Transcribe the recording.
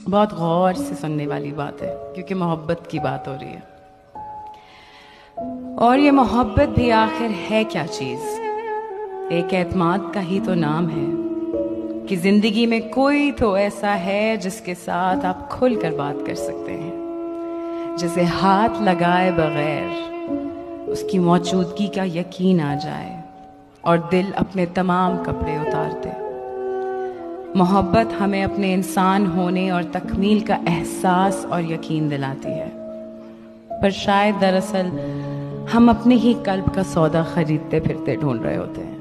बहुत गौर से सुनने वाली बात है, क्योंकि मोहब्बत की बात हो रही है। और ये मोहब्बत भी आखिर है क्या चीज़? एक एतमाद का ही तो नाम है कि ज़िंदगी में कोई तो ऐसा है जिसके साथ आप खुल कर बात कर सकते हैं, जिसे हाथ लगाए बगैर उसकी मौजूदगी का यकीन आ जाए और दिल अपने तमाम कपड़े उतार दे। मोहब्बत हमें अपने इंसान होने और तकमील का एहसास और यकीन दिलाती है, पर शायद दरअसल हम अपने ही कल्ब का सौदा खरीदते फिरते ढूंढ रहे होते हैं।